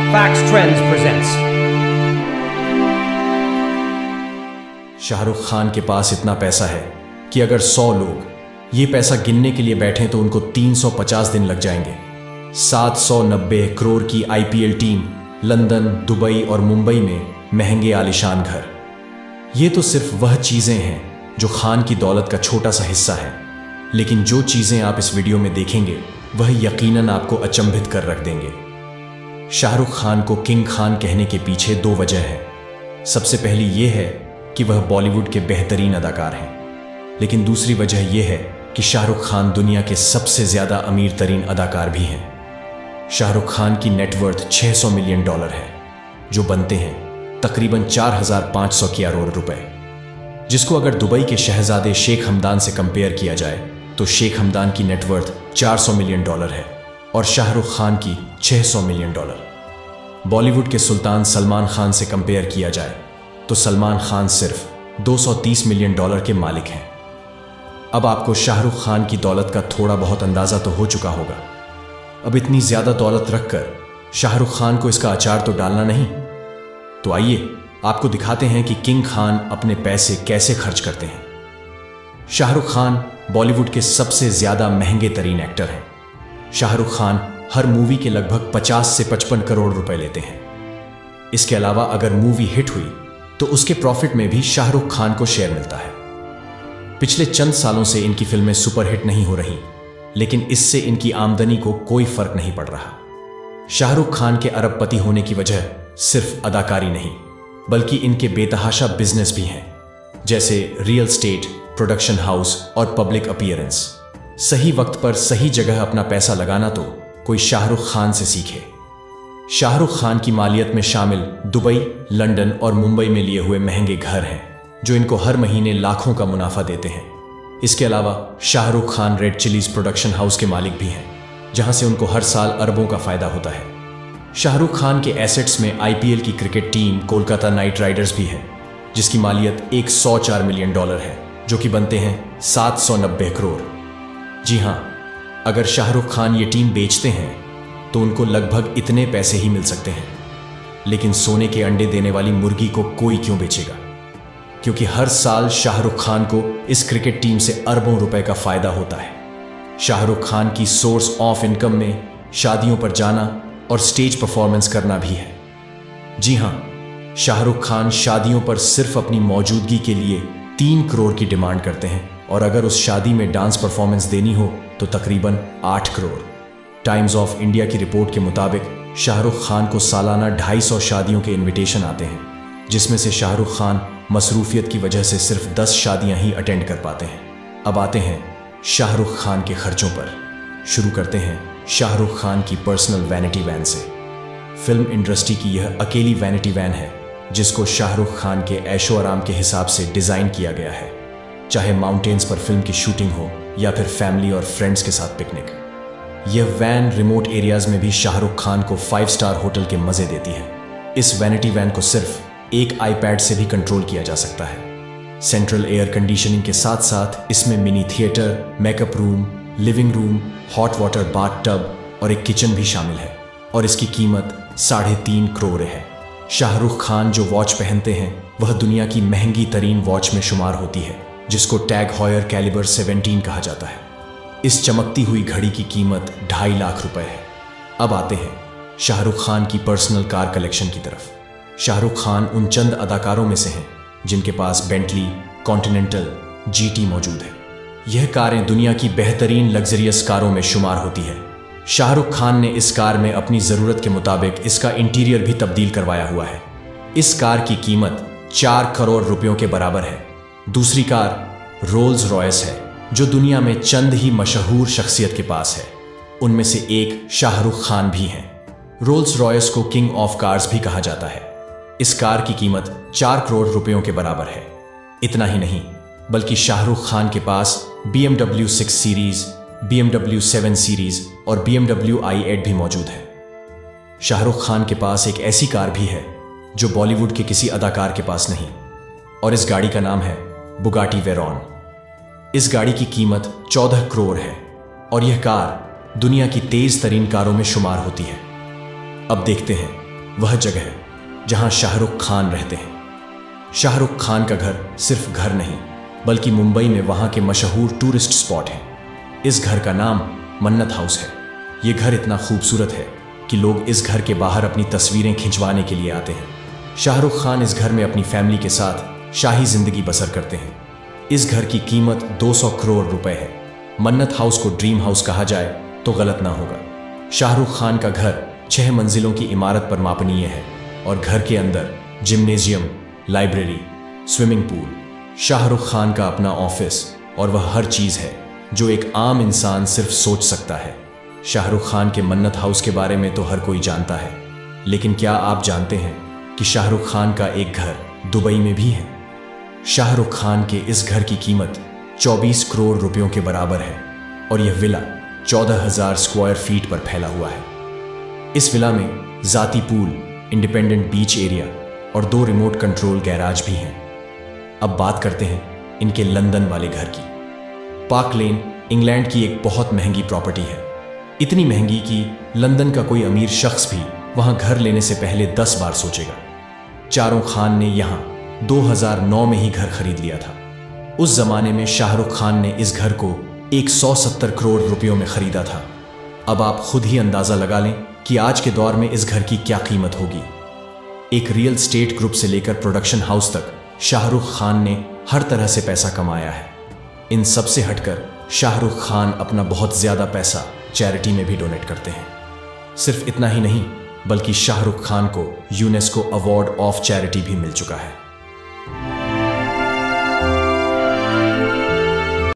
Facts Trends presents. Shahrukh Khan के पास इतना पैसा है कि अगर 100 लोग ये पैसा गिनने के लिए बैठें तो उनको 350 दिन लग जाएंगे। 790 करोड़ की आईपीएल टीम, लंदन, दुबई और मुंबई में महंगे आलीशान घर। ये तो सिर्फ वह चीजें हैं जो खान की दौलत का छोटा सा हिस्सा है, लेकिन जो चीजें आप इस वीडियो में देखेंगे वह यकीनन आपको अचंभित कर रख देंगे। शाहरुख खान को किंग खान कहने के पीछे 2 वजह है। सबसे पहली यह है कि वह बॉलीवुड के बेहतरीन अदाकार हैं, लेकिन दूसरी वजह यह है कि शाहरुख खान दुनिया के सबसे ज्यादा अमीर तरीन अदाकार भी हैं। शाहरुख खान की नेटवर्थ $600 मिलियन है, जो बनते हैं तकरीबन 4,500 करोड़ रुपए, जिसको अगर दुबई के शहजादे शेख हमदान से कंपेयर किया जाए तो शेख हमदान की नेटवर्थ $400 मिलियन है और शाहरुख खान की $600 मिलियन। बॉलीवुड के सुल्तान सलमान खान से कंपेयर किया जाए तो सलमान खान सिर्फ $230 मिलियन के मालिक हैं। अब आपको शाहरुख खान की दौलत का थोड़ा बहुत अंदाजा तो हो चुका होगा। अब इतनी ज्यादा दौलत रखकर शाहरुख खान को इसका अचार तो डालना नहीं। तो आइए आपको दिखाते हैं कि किंग खान अपने पैसे कैसे खर्च करते हैं। शाहरुख खान बॉलीवुड के सबसे ज्यादा महंगे तरीन एक्टर हैं। शाहरुख खान हर मूवी के लगभग 50 से 55 करोड़ रुपए लेते हैं। इसके अलावा अगर मूवी हिट हुई तो उसके प्रॉफिट में भी शाहरुख खान को शेयर मिलता है। पिछले चंद सालों से इनकी फिल्में सुपरहिट नहीं हो रही, लेकिन इससे इनकी आमदनी को कोई फर्क नहीं पड़ रहा। शाहरुख खान के अरबपति होने की वजह सिर्फ अदाकारी नहीं, बल्कि इनके बेतहाशा बिजनेस भी हैं, जैसे रियल एस्टेट, प्रोडक्शन हाउस और पब्लिक अपीयरेंस। सही वक्त पर सही जगह अपना पैसा लगाना तो कोई शाहरुख खान से सीखे। शाहरुख खान की मालियत में शामिल दुबई, लंदन और मुंबई में लिए हुए महंगे घर हैं, जो इनको हर महीने लाखों का मुनाफा देते हैं। इसके अलावा Shahrukh Khan red chillies production house के मालिक भी हैं, जहां से उनको हर साल अरबों का फायदा होता है। शाहरुख खान के एसेट्स में आईपीएल की cricket team Kolkata knight riders भी है, जिसकी मालियत $104 मिलियन है, जो कि बनते हैं 790 करोड़। जी हां, अगर शाहरुख खान ये टीम बेचते हैं तो उनको लगभग इतने पैसे ही मिल सकते हैं। लेकिन सोने के अंडे देने वाली मुर्गी को कोई क्यों बेचेगा? क्योंकि हर साल शाहरुख खान को इस क्रिकेट टीम से अरबों रुपए का फायदा होता है। शाहरुख खान की सोर्स ऑफ इनकम में शादियों पर जाना और स्टेज परफॉर्मेंस करना भी है। जी हां, शाहरुख खान शादियों पर सिर्फ अपनी मौजूदगी के लिए 3 करोड़ की डिमांड करते हैं, और अगर उस शादी में डांस परफॉर्मेंस देनी हो तो तकरीबन 8 करोड़। टाइम्स ऑफ इंडिया की रिपोर्ट के मुताबिक शाहरुख खान को सालाना 250 शादियों के इनविटेशन आते हैं, जिसमें से शाहरुख खान मसरूफियत की वजह से सिर्फ 10 शादियां ही अटेंड कर पाते हैं। अब आते हैं शाहरुख खान के खर्चों पर। शुरू करते हैं शाहरुख खान की पर्सनल वैनिटी वैन से। फिल्म इंडस्ट्री की यह अकेली वैनिटी वैन है जिसको शाहरुख खान के ऐशो आराम के हिसाब से डिजाइन किया गया है, चाहे माउंटेन्स पर फिल्म की शूटिंग हो या फिर फैमिली और फ्रेंड्स के साथ पिकनिक। यह वैन रिमोट एरियाज में भी शाहरुख खान को 5 स्टार होटल के मजे देती है। इस वैनिटी वैन को सिर्फ एक आईपैड से भी कंट्रोल किया जा सकता है। सेंट्रल एयर कंडीशनिंग के साथ साथ इसमें mini theatre, makeup room, living room, hot water bath tub और एक किचन भी शामिल है, और इसकी कीमत 3.5 करोड़ है। शाहरुख खान जो वॉच पहनते हैं वह दुनिया की महंगी तरीन वॉच में शुमार होती है, जिसको टैग हॉयर कैलिबर 17 कहा जाता है। इस चमकती हुई घड़ी की कीमत 2.5 लाख रुपए है। अब आते हैं शाहरुख खान की पर्सनल कार कलेक्शन की तरफ। शाहरुख खान उन चंद अदाकारों में से हैं जिनके पास बेंटली, कॉन्टिनेंटल, जीटी मौजूद है। यह कारें दुनिया की बेहतरीन लग्जरियस कारों में शुमार होती है। शाहरुख खान ने इस कार में अपनी जरूरत के मुताबिक इसका इंटीरियर भी तब्दील करवाया हुआ है। इस कार की कीमत 4 करोड़ रुपयों के बराबर है। दूसरी कार रोल्स रॉयस है, जो दुनिया में चंद ही मशहूर शख्सियत के पास है। उनमें से एक शाहरुख खान भी हैं। रोल्स रॉयस को किंग ऑफ कार्स भी कहा जाता है। इस कार की कीमत 4 करोड़ रुपयों के बराबर है। इतना ही नहीं, बल्कि शाहरुख खान के पास BMW 6 सीरीज, BMW 7 सीरीज और BMW i8 भी मौजूद है। शाहरुख खान के पास एक ऐसी कार भी है जो बॉलीवुड के किसी अदाकार के पास नहीं, और इस गाड़ी का नाम है बुगाटी वेरॉन। इस गाड़ी की कीमत 14 करोड़ है और यह कार दुनिया की तेज तरीन कारों में शुमार होती है। अब देखते हैं वह जगह है जहां शाहरुख खान रहते हैं। शाहरुख खान का घर सिर्फ घर नहीं, बल्कि मुंबई में वहां के मशहूर टूरिस्ट स्पॉट है। इस घर का नाम मन्नत हाउस है। ये घर इतना खूबसूरत है कि लोग इस घर के बाहर अपनी तस्वीरें खिंचवाने के लिए आते हैं। शाहरुख खान इस घर में अपनी फैमिली के साथ शाही जिंदगी बसर करते हैं। इस घर की कीमत 200 करोड़ रुपए है। मन्नत हाउस को ड्रीम हाउस कहा जाए तो गलत ना होगा। शाहरुख खान का घर 6 मंजिलों की इमारत पर मापनीय है और घर के अंदर gymnasium, library, swimming pool, Shahrukh Khan का अपना ऑफिस और वह हर चीज़ है जो एक आम इंसान सिर्फ सोच सकता है। शाहरुख खान के मन्नत हाउस के बारे में तो हर कोई जानता है, लेकिन क्या आप जानते हैं कि शाहरुख खान का एक घर दुबई में भी है? शाहरुख खान के इस घर की कीमत 24 करोड़ रुपयों के बराबर है और यह विला 14,000 स्क्वायर फीट पर फैला हुआ है। इस विला में जाती पूल, इंडिपेंडेंट बीच एरिया और 2 रिमोट कंट्रोल गैराज भी हैं। अब बात करते हैं इनके लंदन वाले घर की। पार्क लेन इंग्लैंड की एक बहुत महंगी प्रॉपर्टी है। इतनी महंगी कि लंदन का कोई अमीर शख्स भी वहां घर लेने से पहले 10 बार सोचेगा। चारों खान ने यहां 2009 में ही घर खरीद लिया था। उस जमाने में शाहरुख खान ने इस घर को 170 करोड़ रुपयों में खरीदा था। अब आप खुद ही अंदाजा लगा लें कि आज के दौर में इस घर की क्या कीमत होगी। एक रियल स्टेट ग्रुप से लेकर प्रोडक्शन हाउस तक शाहरुख खान ने हर तरह से पैसा कमाया है। इन सब से हटकर शाहरुख खान अपना बहुत ज्यादा पैसा चैरिटी में भी डोनेट करते हैं। सिर्फ इतना ही नहीं, बल्कि शाहरुख खान को यूनेस्को अवार्ड ऑफ चैरिटी भी मिल चुका है।